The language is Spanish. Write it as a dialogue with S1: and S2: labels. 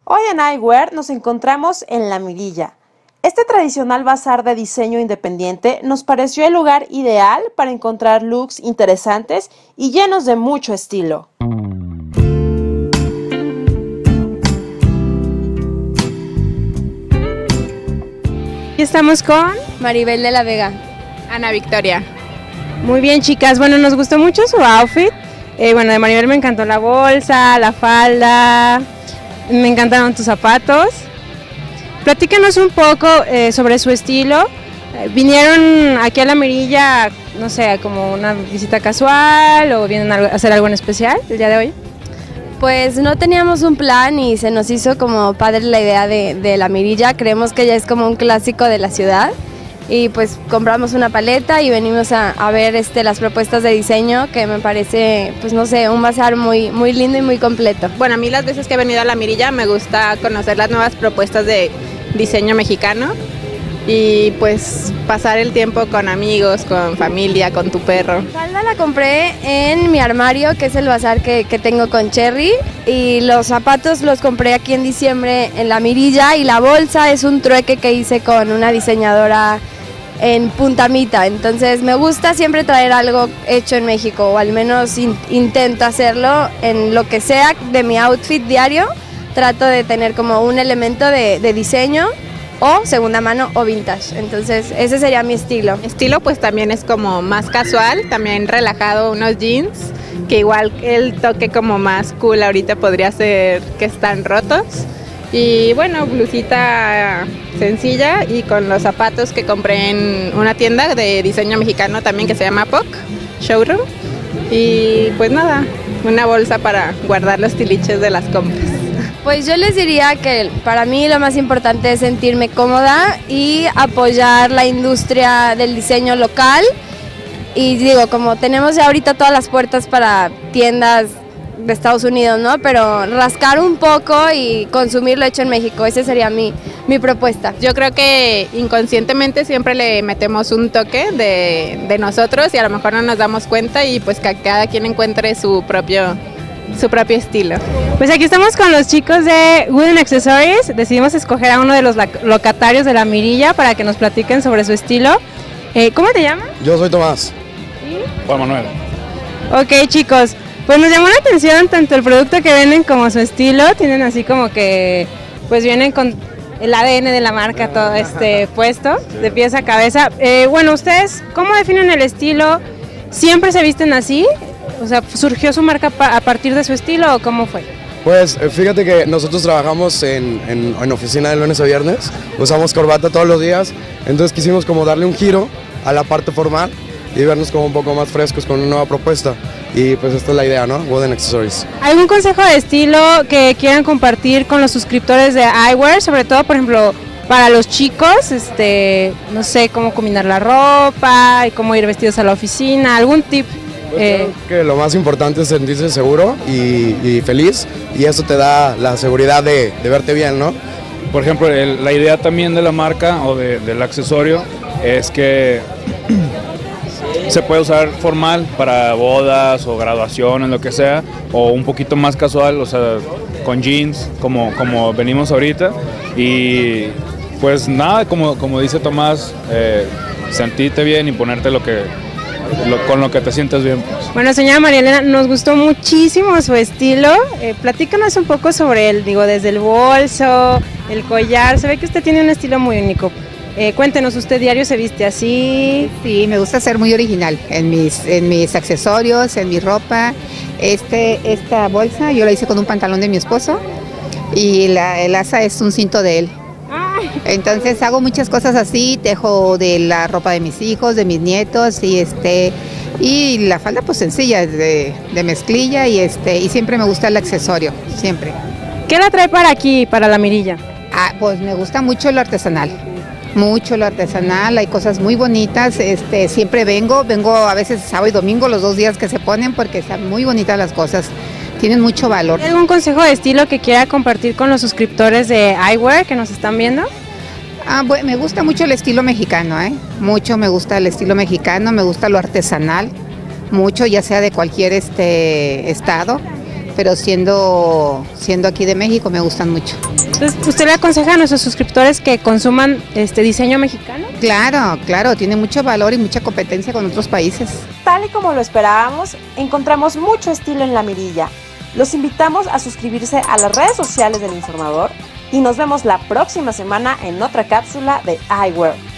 S1: Hoy en Eyewear nos encontramos en La Mirilla. Este tradicional bazar de diseño independiente nos pareció el lugar ideal para encontrar looks interesantes y llenos de mucho estilo.
S2: Y estamos con
S3: Maribel de la Vega.
S4: Ana Victoria.
S2: Muy bien, chicas. Bueno, nos gustó mucho su outfit. Bueno, de Maribel me encantó la bolsa, la falda, me encantaron tus zapatos. Platícanos un poco sobre su estilo. ¿Vinieron aquí a La Mirilla, no sé, como una visita casual o vienen a hacer algo en especial el día de hoy?
S3: Pues no teníamos un plan y se nos hizo como padre la idea de La Mirilla. Creemos que ya es como un clásico de la ciudad. Y pues compramos una paleta y venimos a ver las propuestas de diseño, que me parece, pues no sé, un bazar muy lindo y muy completo.
S4: Bueno, a mí las veces que he venido a La Mirilla me gusta conocer las nuevas propuestas de diseño mexicano y pues pasar el tiempo con amigos, con familia, con tu perro.
S3: La falda la compré en mi armario, que es el bazar que tengo con Cherry, y los zapatos los compré aquí en diciembre en La Mirilla, y la bolsa es un trueque que hice con una diseñadora en Punta Mita. Entonces me gusta siempre traer algo hecho en México, o al menos intento hacerlo en lo que sea de mi outfit diario. Trato de tener como un elemento de diseño o segunda mano o vintage, entonces ese sería mi estilo.
S4: Mi estilo pues también es como más casual, también relajado, unos jeans, que igual el toque como más cool ahorita podría ser que están rotos. Y bueno, blusita sencilla y con los zapatos que compré en una tienda de diseño mexicano también que se llama POC Showroom. Y pues nada, una bolsa para guardar los tiliches de las compras.
S3: Pues yo les diría que para mí lo más importante es sentirme cómoda y apoyar la industria del diseño local. Y digo, como tenemos ya ahorita todas las puertas para tiendas de Estados Unidos, ¿no? Pero rascar un poco y consumir lo hecho en México, esa sería mi propuesta.
S4: Yo creo que inconscientemente siempre le metemos un toque de nosotros y a lo mejor no nos damos cuenta, y pues que cada quien encuentre su propio estilo.
S2: Pues aquí estamos con los chicos de Wooden Accessories. Decidimos escoger a uno de los locatarios de La Mirilla para que nos platiquen sobre su estilo. ¿Cómo te llamas?
S5: Yo soy Tomás.
S2: ¿Y?
S5: Juan Manuel.
S2: Ok, chicos, pues nos llamó la atención tanto el producto que venden como su estilo. Tienen así como que, pues vienen con el ADN de la marca todo puesto, de pies a cabeza. Bueno, ustedes, ¿cómo definen el estilo? ¿Siempre se visten así? O sea, ¿surgió su marca a partir de su estilo o cómo fue?
S5: Pues fíjate que nosotros trabajamos en oficina de lunes a viernes, usamos corbata todos los días, entonces quisimos como darle un giro a la parte formal y vernos como un poco más frescos con una nueva propuesta. Y pues esta es la idea, ¿no? Wooden Accessories.
S2: ¿Algún consejo de estilo que quieran compartir con los suscriptores de Eyewear? Sobre todo, por ejemplo, para los chicos, no sé, cómo combinar la ropa y cómo ir vestidos a la oficina, ¿algún tip?
S5: Pues creo que lo más importante es sentirse seguro y feliz, y eso te da la seguridad de verte bien, ¿no?
S6: Por ejemplo, la idea también de la marca o del accesorio es que se puede usar formal para bodas o graduaciones, lo que sea, o un poquito más casual, o sea, con jeans, como venimos ahorita. Y pues nada, como dice Tomás, sentirte bien y ponerte con lo que te sientes bien. Pues.
S2: Bueno, señora María Elena, nos gustó muchísimo su estilo. Platícanos un poco sobre él, desde el bolso, el collar. Se ve que usted tiene un estilo muy único. Cuéntenos, ¿usted diario se viste así?
S7: Sí, me gusta ser muy original en mis accesorios, en mi ropa. Esta bolsa yo la hice con un pantalón de mi esposo y el asa es un cinto de él. Entonces hago muchas cosas así, tejo de la ropa de mis hijos, de mis nietos, y la falda pues sencilla, de mezclilla, y siempre me gusta el accesorio, siempre.
S2: ¿Qué la trae para aquí, para La Mirilla?
S7: Pues me gusta mucho lo artesanal. Mucho lo artesanal, hay cosas muy bonitas, siempre vengo a veces sábado y domingo, los 2 días que se ponen, porque están muy bonitas las cosas, tienen mucho valor.
S2: ¿Hay algún consejo de estilo que quiera compartir con los suscriptores de Eyewear que nos están viendo?
S7: Bueno, me gusta mucho el estilo mexicano, mucho me gusta el estilo mexicano, me gusta lo artesanal, mucho, ya sea de cualquier estado, pero siendo aquí de México me gustan mucho.
S2: Entonces, ¿usted le aconseja a nuestros suscriptores que consuman diseño mexicano?
S7: Claro, tiene mucho valor y mucha competencia con otros países.
S1: Tal y como lo esperábamos, encontramos mucho estilo en La Mirilla. Los invitamos a suscribirse a las redes sociales del Informador y nos vemos la próxima semana en otra cápsula de iWorld.